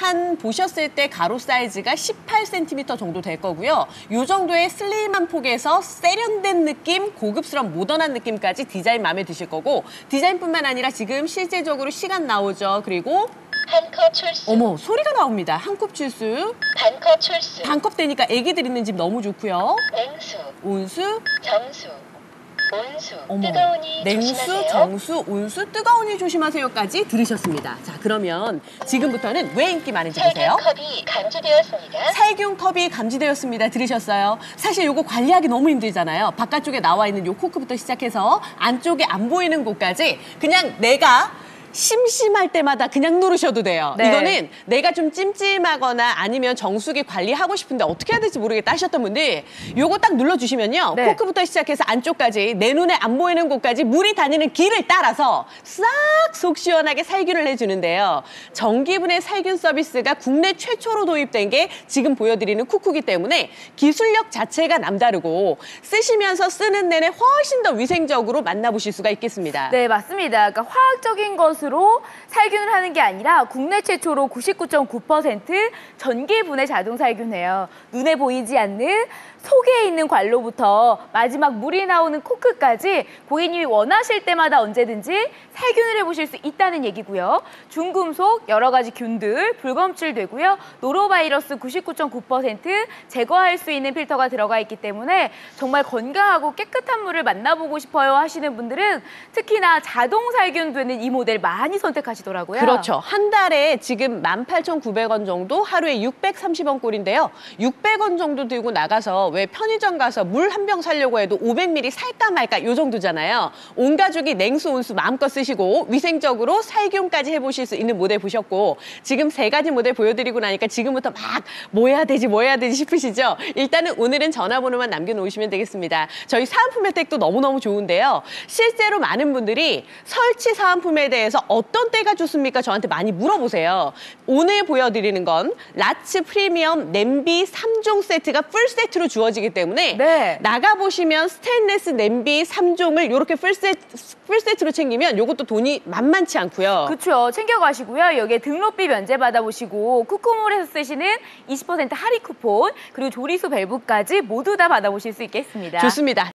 한 보셨을 때 가로 사이즈가 18cm 정도 될 거고요. 이 정도의 슬림한 폭에서 세련된 느낌, 고급스러운 모던한 느낌까지 디자인 마음에 드실 거고, 디자인뿐만 아니라 지금 실제적으로 시간 나오죠. 그리고 한 컵 출수. 어머, 소리가 나옵니다. 한 컵 출수. 반 컵 출수. 반컵 되니까 애기들 있는 집 너무 좋고요. 냉수. 온수. 정수. 온수. 어머, 뜨거우니 냉수, 조심하세요. 정수, 온수, 뜨거우니 조심하세요까지 들으셨습니다. 자, 그러면 지금부터는 왜 인기 많은지 보세요. 살균컵이 감지되었습니다. 살균컵이 감지되었습니다. 들으셨어요? 사실 이거 관리하기 너무 힘들잖아요. 바깥쪽에 나와 있는 요 코크부터 시작해서 안쪽에 안 보이는 곳까지 그냥 내가 심심할 때마다 그냥 누르셔도 돼요. 네. 이거는 내가 좀 찜찜하거나 아니면 정수기 관리하고 싶은데 어떻게 해야 될지 모르겠다 하셨던 분들 요거 딱 눌러주시면요. 네. 코크부터 시작해서 안쪽까지 내 눈에 안 보이는 곳까지 물이 다니는 길을 따라서 싹 속 시원하게 살균을 해주는데요. 전기분해 살균 서비스가 국내 최초로 도입된 게 지금 보여드리는 쿠쿠기 때문에 기술력 자체가 남다르고 쓰시면서 쓰는 내내 훨씬 더 위생적으로 만나보실 수가 있겠습니다. 네, 맞습니다. 그러니까 화학적인 것으로 살균을 하는 게 아니라 국내 최초로 99.9% 전기 분해 자동 살균해요. 눈에 보이지 않는 속에 있는 관로부터 마지막 물이 나오는 코크까지 고객님이 원하실 때마다 언제든지 살균을 해보실 수 있다는 얘기고요. 중금속, 여러 가지 균들, 불검출 되고요. 노로바이러스 99.9% 제거할 수 있는 필터가 들어가 있기 때문에 정말 건강하고 깨끗한 물을 만나보고 싶어요 하시는 분들은 특히나 자동 살균되는 이 모델 많이 선택하시더라고요. 그렇죠. 한 달에 지금 18,900원 정도, 하루에 630원 꼴인데요. 600원 정도 들고 나가서 왜 편의점 가서 물 한 병 사려고 해도 500ml 살까 말까 요 정도잖아요. 온 가족이 냉수, 온수 마음껏 쓰시고 위생적으로 살균까지 해보실 수 있는 모델 보셨고, 지금 3가지 모델 보여드리고 나니까 지금부터 막 뭐 해야 되지 싶으시죠? 일단은 오늘은 전화번호만 남겨놓으시면 되겠습니다. 저희 사은품 혜택도 너무너무 좋은데요. 실제로 많은 분들이 설치 사은품에 대해서 어떤 때가 좋습니까? 저한테 많이 물어보세요. 오늘 보여드리는 건 라츠 프리미엄 냄비 3종 세트가 풀 세트로 주어지기 때문에 네. 나가보시면 스테인레스 냄비 3종을 이렇게 풀 세트로 챙기면 이것도 돈이 만만치 않고요. 그렇죠. 챙겨가시고요. 여기에 등록비 면제 받아보시고 쿠쿠몰에서 쓰시는 20% 할인 쿠폰 그리고 조리수 밸브까지 모두 다 받아보실 수 있겠습니다. 좋습니다.